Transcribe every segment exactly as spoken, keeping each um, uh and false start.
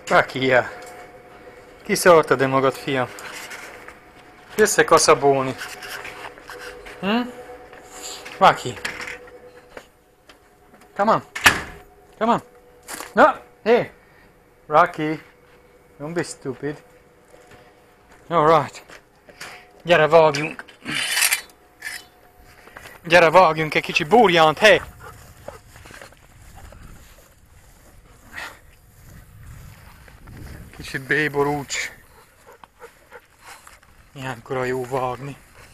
Rakia. Kiszartad-e magad, fiam? Jössz-e kaszabólni? Hm? Raki. Come on. Come on. No! Hey! Rocky. Don't be stupid. Alright. Gyere, vágjunk. Gyere, vágjunk egy kicsi burjánt, hey! Kicsit béborúcs. Ilyenkor a jó vágni.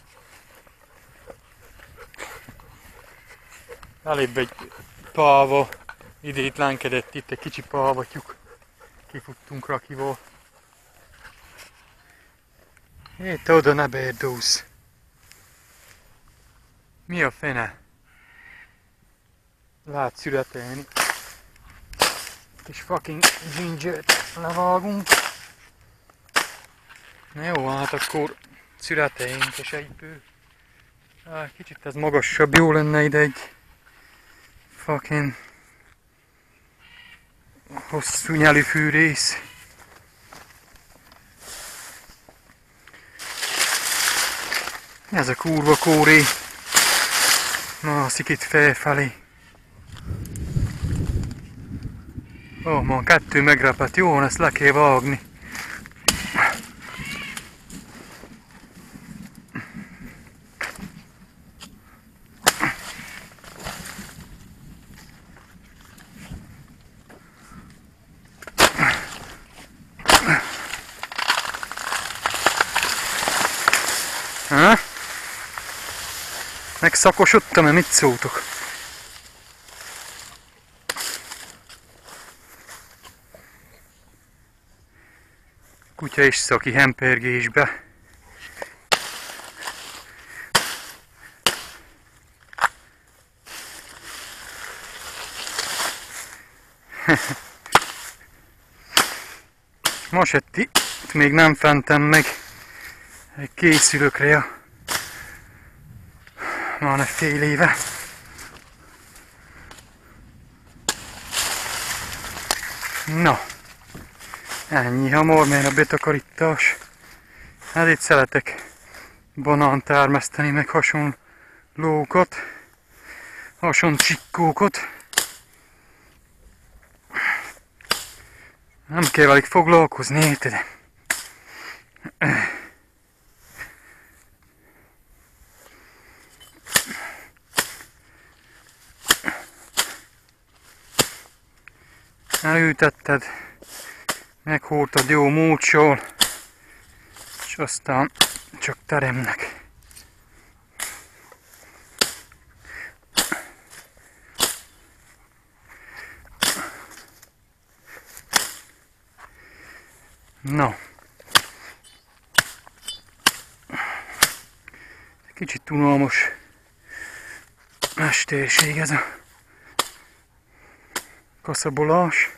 Elébb egy páva. Idétlenkedett itt egy kicsi pávatyuk. Kifuttunk Rakival. Hé, te oda ne berdózz. Mi a fene? Lát születelni. Kis fucking gingert levágunk. Na jó, hát akkor születeljünk és egyből. Kicsit ez magasabb, jó lenne ide egy fucking hosszú nyelű fűrész. Ez a kurva kóré. Mászik itt felfelé. Ó, oh, ma kettő megrepett. Jó, ezt le kell vágni. Ha? Megszakosodtam-e? Mit szóltok? Kutya is szaki hempergésbe. Masetti, itt még nem fentem meg. Készülök rá. Van egy fél éve. Na. Ennyi hamar, mert a betakarítás. Hát itt szeretek banánt termeszteni, meg hasonlókat. Hasonló csikkókat. Nem kell velük foglalkozni, érted? Elültetted, meghúrtad jó múlcsol, és aztán csak teremnek. No. Kicsit unalmas mesterség ez a kaszabolás.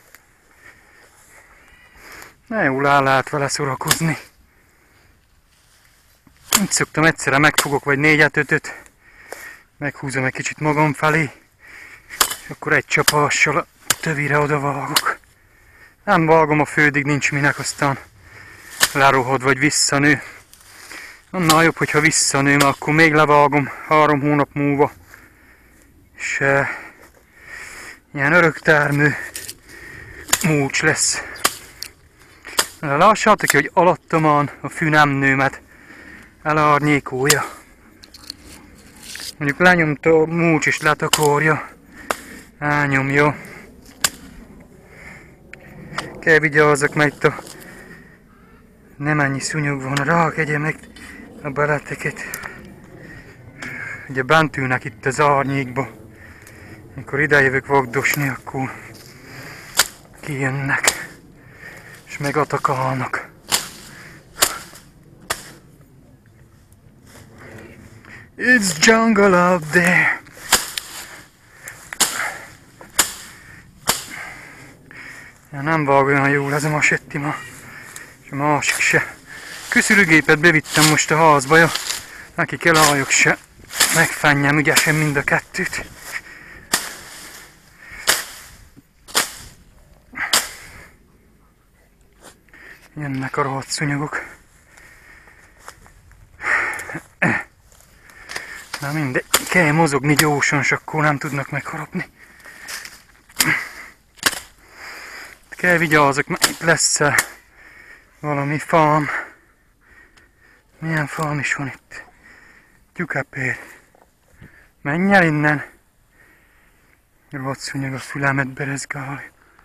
Ne jól el lehet vele szórakozni. Így szoktam, egyszerre megfogok vagy négyet, ötöt, meghúzom egy kicsit magam felé, és akkor egy csapással a tövire oda vágok. Nem vágom a fődig, nincs minek, aztán lerohad vagy visszanő. Annál jobb, hogyha visszanő, mert akkor még levágom három hónap múlva. És e, ilyen öröktermő múcs lesz. Lássátok, hogy alattam van a fű nem nő, mert elárnyékolja. Mondjuk lenyomta a múcs és letakarja. Elnyomja. Kell vigyázzak, mert itt a nem ennyi szúnyog van, rákegye meg a beleteket. Ugye bent ülnek itt az árnyékba. Amikor idejövök vagdosni, akkor kijönnek. És megatakálnak. It's jungle out there. Ja, nem vág olyan jól ez a masetti ma. És a másik se. Köszülőgépet bevittem most a házba, ja. Neki kell álljak se. Megfenjem ügyesen mind a kettőt. Jönnek a rohadt szúnyogok. Na mindegy, kell mozogni gyorsan, s akkor nem tudnak megharapni. Kell vigyázzak, mert itt lesz valami farm. Milyen farm is van itt? Tyúkapér. Menj el innen! Rohadt szúnyog a fülemet berezgál.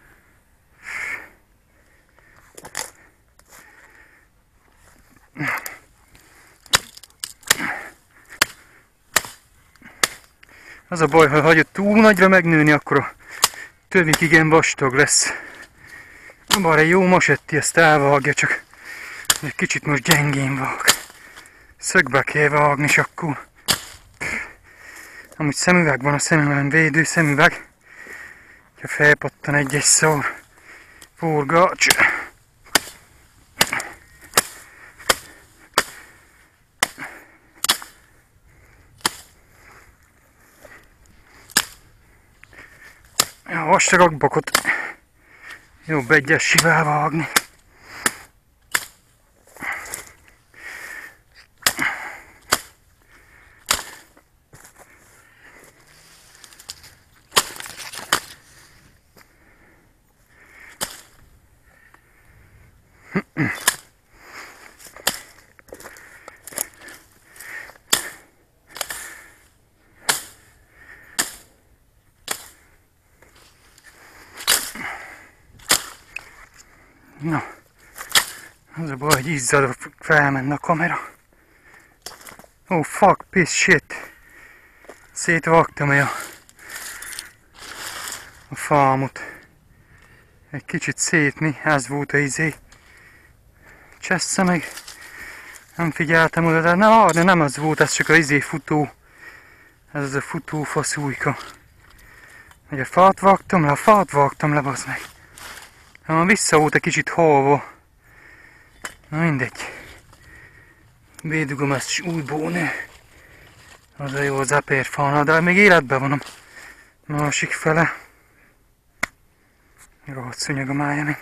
Az a baj, ha hagyod túl nagyra megnőni, akkor a tövik igen vastag lesz. Bár egy jó masetti ezt elvágja, csak egy kicsit most gyengén vág. Szögbe kell vágni, és akkor... Amúgy szemüveg van a szememben, védő szemüveg. Ha felpattan egy-egy szor. Forgács. A vastag bakot jobb egyessivel vágni. Na, az a baj, hogy izzad, felmenne a kamera. Oh fuck, piss shit. Szétvágtam a, a farmot. Egy kicsit szétni, ez volt a izé. Csessze meg. Nem figyeltem oda, de na, de nem az volt, ez csak a izé futó. Ez az a futó faszújka. Hogy a fát vágtam le, a fát vágtam le, bazd meg. Ha vissza volt egy kicsit halva. Na mindegy. Bédugom ezt is újból nő. Az a jó az epérfána, de még életben van a másik fele. Rohadt szúnyog a májamin.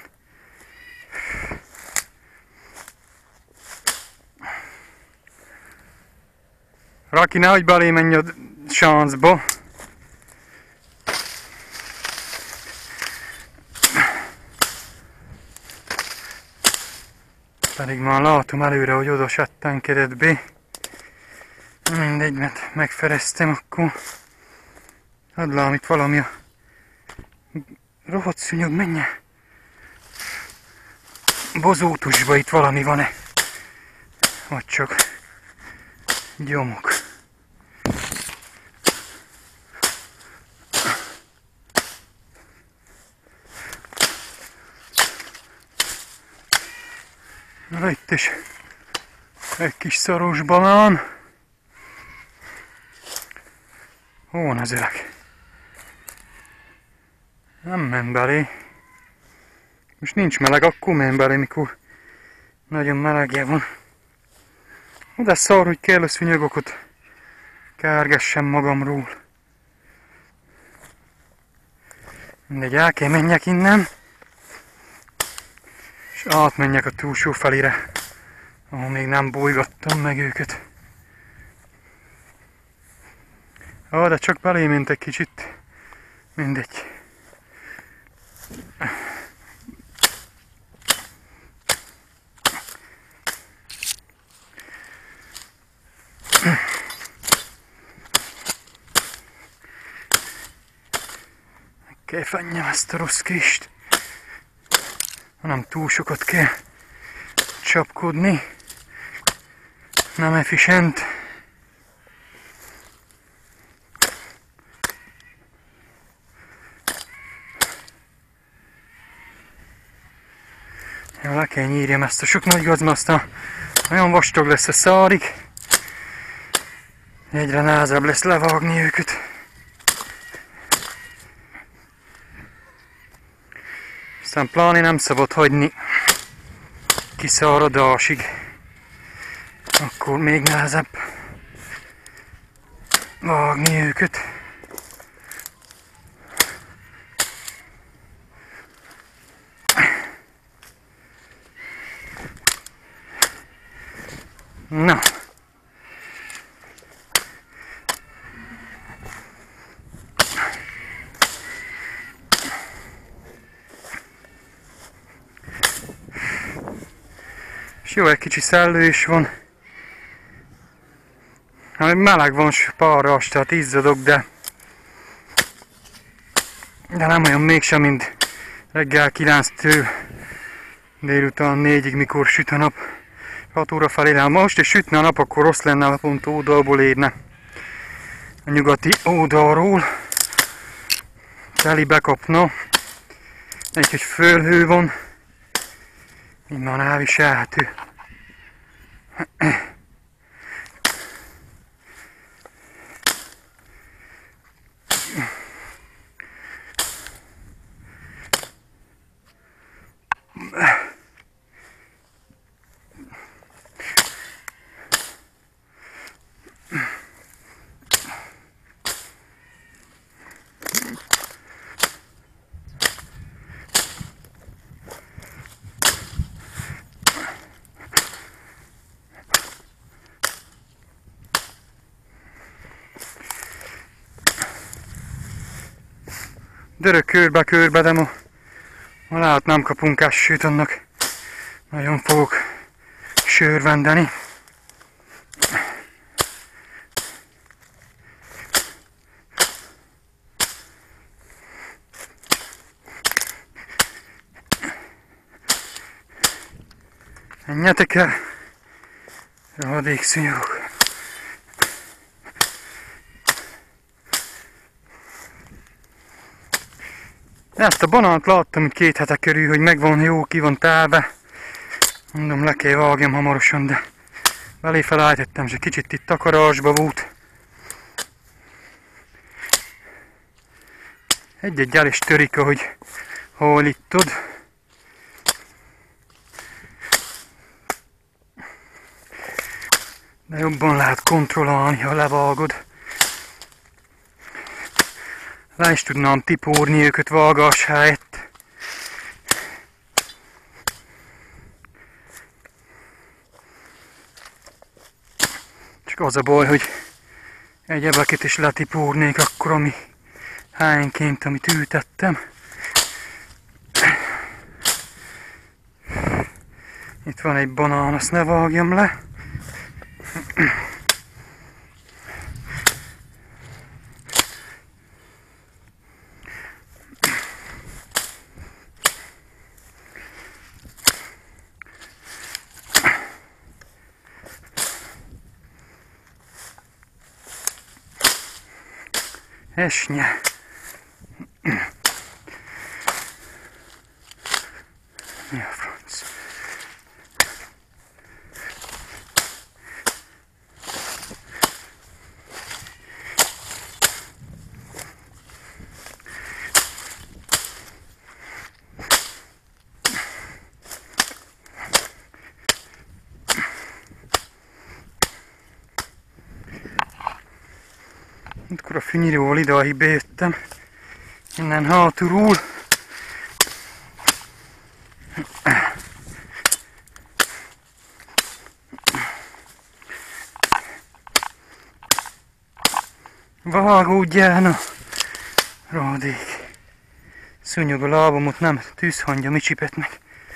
Raki, nehogy belé menj a sáncba. Pedig már látom előre, hogy oda settenkedett be. Mindegy, mert megfereztem, akkor add lám itt valami a rohadt szúnyog, menjen. Bozótusba itt valami van-e? Vagy csak gyomok. Na itt is egy kis szaros banán. Hol van az öreg? Nem ment belé. Most nincs meleg, akkor ment belé, mikor nagyon melegje van. De szar, hogy kell a szúnyogokat kárgessem magamról. Mindegy, el kell menjek innen. És átmenjek a túlsó felére, ahol még nem bolygattam meg őket. Ó, de csak belé ment egy kicsit. Mindegy. Meg kell fenjem ezt a rossz kést. Nem túl sokat kell csapkodni. Nem efficient. Ja, le kell nyírjam ezt a sok nagy gazma, aztán olyan vastag lesz a szárig. Egyre nehezebb lesz levágni őket. Aztán pláne nem szabad hagyni kiszáradásig. Akkor még nehezebb vágni őket. És jó, egy kicsi szellő is van. Meleg van, parras, tehát izzadok, de de nem olyan mégsem, mint reggel kilenctől délután négyig, mikor süt a nap. hat óra felé, de most is sütne a nap, akkor rossz lenne, a pont oldalból érne. A nyugati oldalról teli bekapna. Egy, hogy fölhő van, innen elviselhető. Dörög körbe-körbe, de ma, ma lehet nem kapunk esőt, annak nagyon fogok sörvendeni. Menjetek el, rohadék szúnyogok. Ezt a banánt láttam itt két hete körül, hogy megvan jó, ki van telve. Mondom, le kell vágjam hamarosan, de belé felállítottam, és egy kicsit itt takarásba volt. Egy-egy el is törik, ahogy hajlítod. De jobban lehet kontrollálni, ha levágod. Le is tudnám tipórni őket vágás helyett. Csak az a baj, hogy egyebeket is letipórnék akkor, ami helyenként, amit ültettem. Itt van egy banán, azt ne vágjam le. Esnye. Mi a franc? Akkor a fűnyíróval idáig bejöttem, innen hátulról. Vágódjál, na! Ródék! Szúnyog a lábamot, nem tűzhangja, mi csipett meg.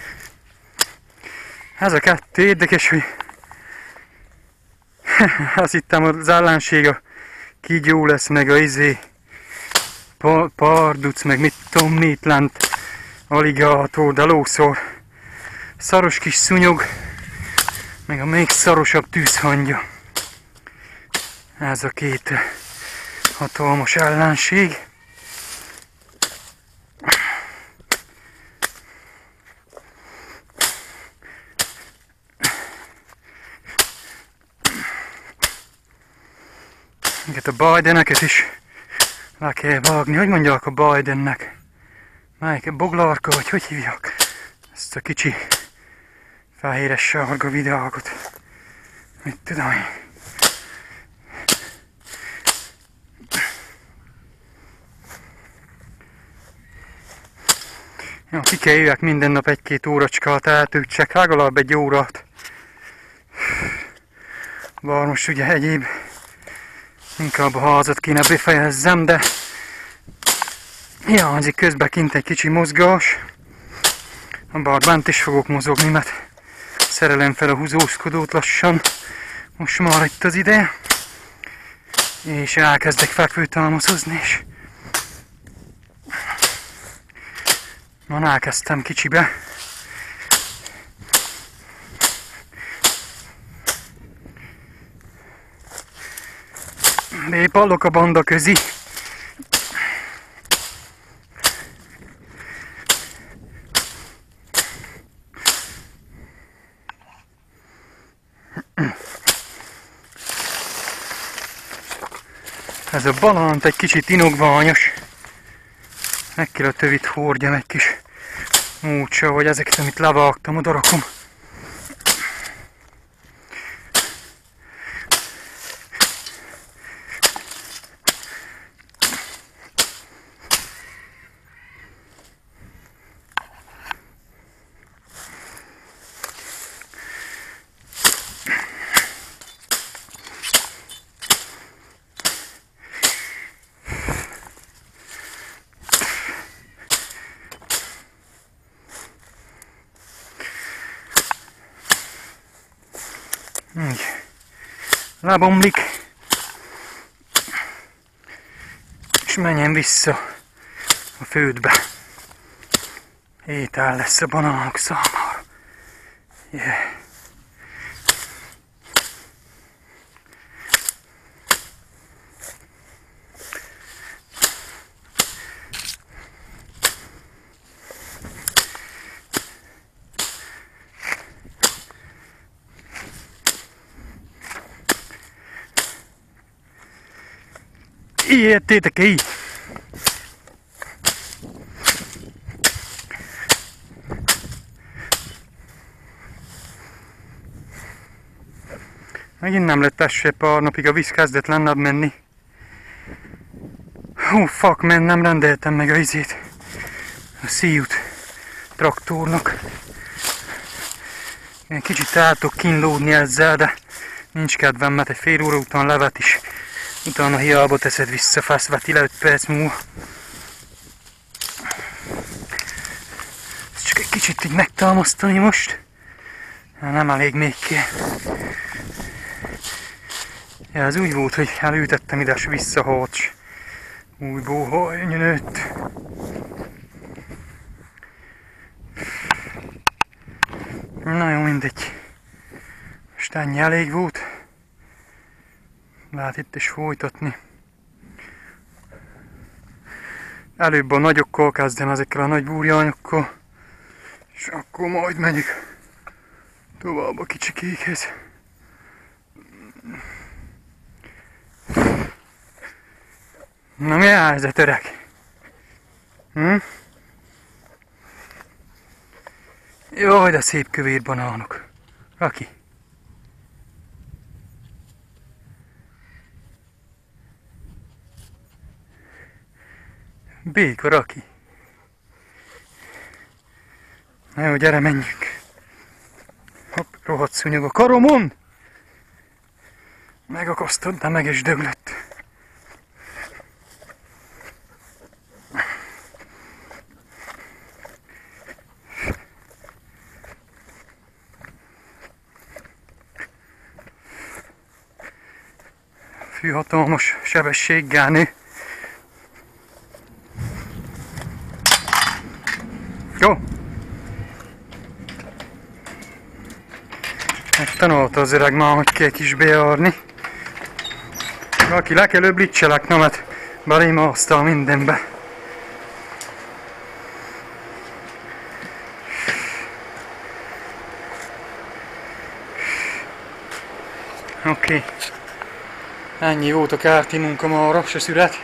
Ez a kettő érdekes, hogy azt hittem az ellenség a kígyó lesz, meg a izé pa, parduc, meg mit tudom mit lent, aligátor, de lószor. Szaros kis szúnyog, meg a még szarosabb tűzhangya. Ez a két hatalmas ellenség. A Bideneket is le kell vágni. Hogy mondják a Bidennek? Melyik? Boglarka, vagy hogy hívják? Ezt a kicsi fehéres sárga virágot. Mit tudom én? Ja, ki kell jöjjek minden nap egy-két óracskát, eltöltsek legalább egy órát. Bár most ugye egyéb inkább a házat kéne befejezzem, de hiányzik közben kint egy kicsi mozgás. Bár bent is fogok mozogni, mert Szerelem fel a húzózkodót lassan. Most már itt az ideje. És elkezdek fekvőtámaszozni is. Már elkezdtem kicsibe. Bépallok a banda közi. Ez a balant egy kicsit inogványos. Meg kell a tövit hordjam egy kis múcsa, vagy ezeket, amit levágtam, oda rakom. Így. Lebomlik. És menjen vissza a földbe. Étel lesz a banánok számára. Yeah. Ijedtétek így! Megint nem lett ez se pár napig, a víz kezdett lennebb menni. Hú, fuck man, nem rendeltem meg a izét. A szíjút traktornak. Én kicsit el tudok kínlódni ezzel, de nincs kedvem, mert egy fél óra után levet is. Utána hiába teszed vissza, fász veti le öt perc múlva. Ezt csak egy kicsit így megtámasztani most. Nem elég még ki. Ja, ez úgy volt, hogy elültettem ide, és visszaharcs. Új bóhaj nőtt. Na jó, mindegy. Most ennyi elég volt. Lehet itt is folytatni. Előbb a nagyokkal kezdem, ezekkel a nagy búrjányokkal. És akkor majd megyek tovább a kicsikékhez. Na mi a helyzet, öreg? Hm? Jaj, de szép kövér banánok. Raki. Béka, Raki. Na jó, gyere, menjünk. Hopp, rohadt szúnyog a karomon. Megakasztod, de meg is döglött. Fű, hatalmas sebességgel nő. Jó. Megtanulta az öreg már, hogy kell kis bejárni. Aki le kell öblítselek, na mert belém asztal mindenbe. Oké. Okay. Ennyi volt a kárti munka mára, se szüret.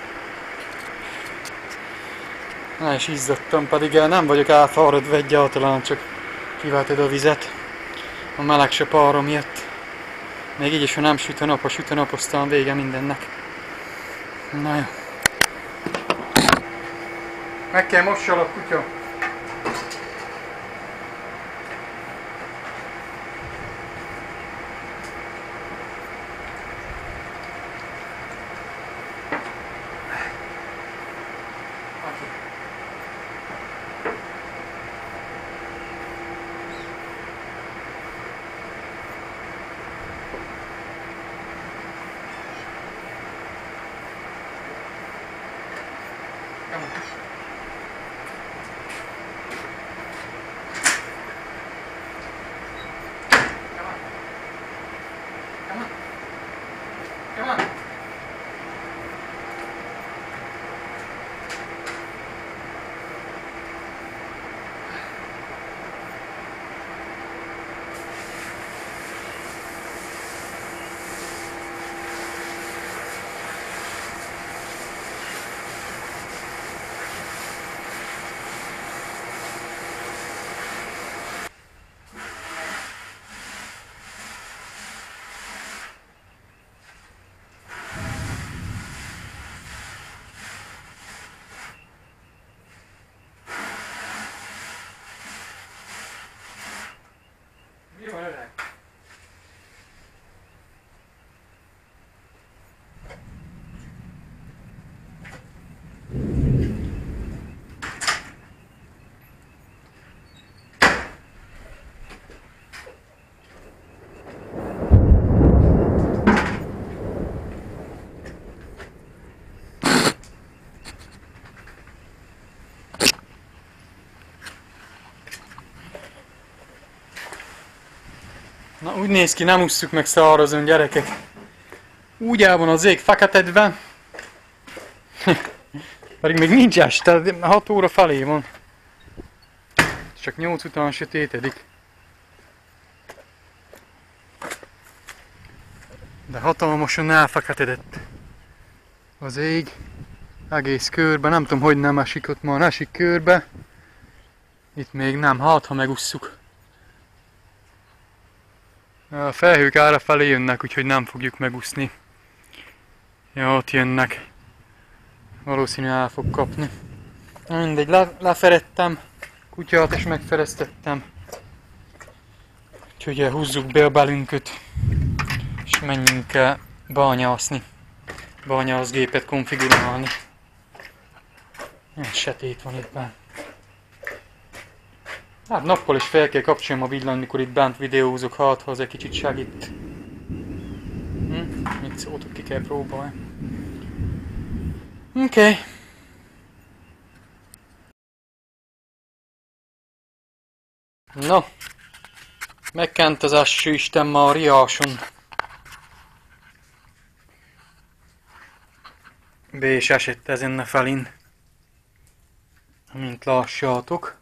Na és izzadtam, pedig nem vagyok elfáradva egyáltalán, csak kivetted a vizet. A meleg se pára miatt. Még így is, ha nem süt a nap, ha süt a nap, aztán vége mindennek. Na jó. Meg kell mossalak, kutya. Jó, öreg. Na úgy néz ki, nem ússzuk meg szárazon, gyerekek. Úgy el van az ég feketedve. Pedig még nincs este, hat óra felé van. Csak nyolc után sötétedik. De hatalmasan elfeketedett az ég. Egész körbe, nem tudom, hogy nem esik ott, már esik körbe. Itt még nem, hát ha megusszuk. A felhők ára felé jönnek, úgyhogy nem fogjuk megúszni. Ja, ott jönnek. Valószínűleg el fog kapni. Na mindegy, le, leferettem. Kutyát is megfereztettem. Úgyhogy húzzuk be a belünköt. És menjünk el bányászni. Bányászgépet konfigurálni. Ilyen sötét van itt bent. Hát nappal is fel kell kapcsolnom a villanyt, mikor itt bent videózok, hát ha az egy kicsit segít. Hm? Mit szóltok, ki kell próbálni. Oké. Okay. No. Megkent az eső, Isten már riáson. Be is esett ezen a felin. Mint lássátok.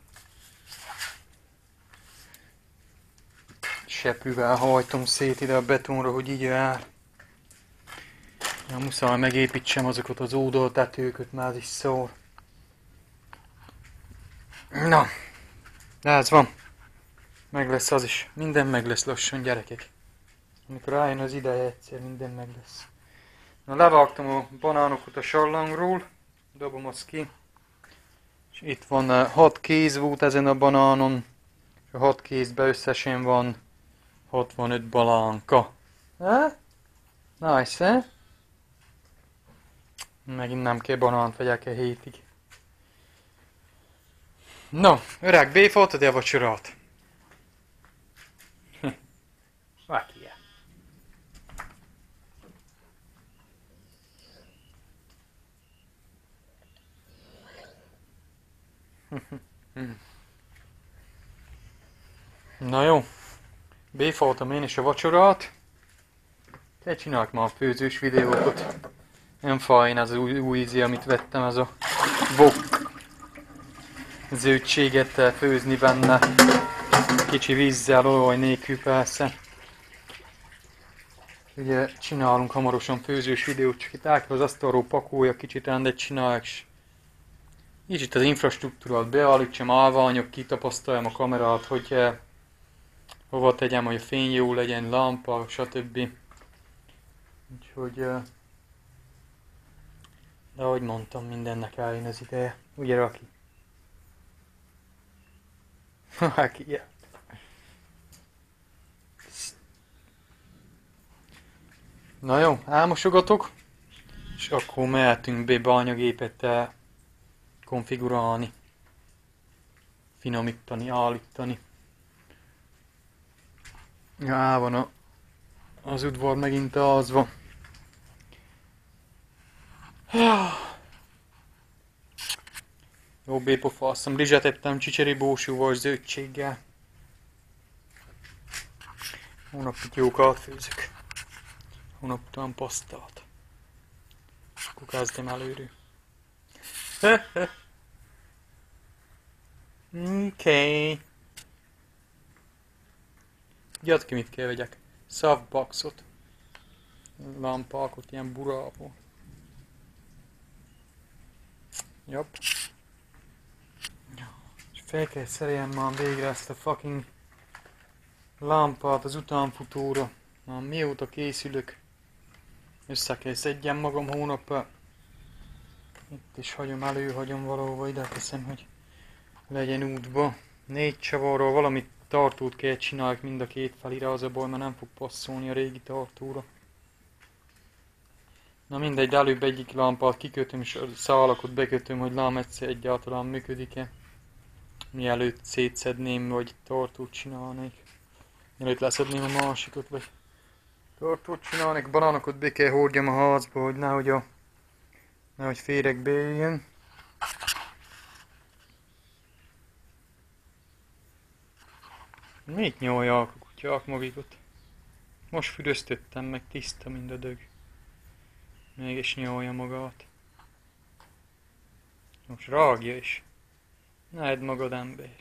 Seprűvel hajtom szét ide a betonra, hogy így jár. Ja, muszáj megépítsem azokat az oldaltetőköt, már is szól. Na, de ez van. Meg lesz az is. Minden meg lesz lassan, gyerekek. Amikor rájön az ideje, egyszer minden meg lesz. Na, levágtam a banánokat a sallangról. Dobom azt ki. És itt van hat kéz volt ezen a banánon. És a hat kézben összesen van hatvanöt balánka. Ha? Nice, eh? Megint nem kell banánt vegyek egy hétig. No, öreg, béfoltad-e a vacsorát? Vágja. Na jó, béfoltam én is a vacsorát. Te csinálok már a főzős videókat. Nem fájn az új, új ízi, amit vettem, ez a wok zöldséget főzni benne. Kicsi vízzel, olaj nélkül persze. Ugye csinálunk hamarosan főzős videót, csak itt el kell az asztalról pakolja, kicsit rendet csinálják, és így itt az infrastruktúrát beállítsam, állványok, kitapasztaljam a kamerát, hogy eh, hova tegyem, hogy a fény jó legyen, lámpa, stb. Úgyhogy, eh, de ahogy mondtam, mindennek eljön az ideje. Ugye, Raki? Raki, yeah. Na jó, elmosogatok, és akkor mehetünk be bányagépet konfigurálni, finomítani, állítani. Ja, el van a, az udvar megint azva. Jó bépofa, azt hiszem rizset ettem csicseribósúval, zöldséggel. Hónap itt jókat főzök. Hónap után pasztát. Akkor kezdem előről. Oké. Gyart ki, mit kell vegyek. Softboxot. Lámpákot, ilyen burából. Jobb. És fel kell szereljem már végre ezt a fucking lámpát az utánfutóra. Már mióta készülök. Össze kell szedjem magam hónap. Itt is hagyom, előhagyom valahova, ide teszem, hogy legyen útba. Négy csavarról valamit tartót kell csinálni mind a két felire, az a baj, mert nem fog passzolni a régi tartóra. Na mindegy, de előbb egyik lámpát kikötöm és a szálakot bekötöm, hogy lám egyszer egyáltalán működik-e. Mielőtt szétszedném, vagy tartót csinálnék. Mielőtt leszedném a másikat, vagy tartót csinálnék. Banánokat be kell hordjam a házba, hogy nehogy a nehogy féreg bejöjjön. Mit nyolják a kutyák magukat? Most füröztöttem meg, tiszta mind a dög. Mégis nyolja magát. Most rágja is. Ne edd magad, ember.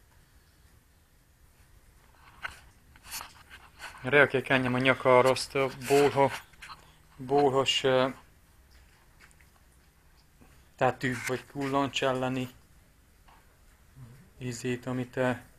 Rá kell kenjem a nyakára azt a bólha, bólhas uh, tetű vagy kullancs elleni izét, amit uh,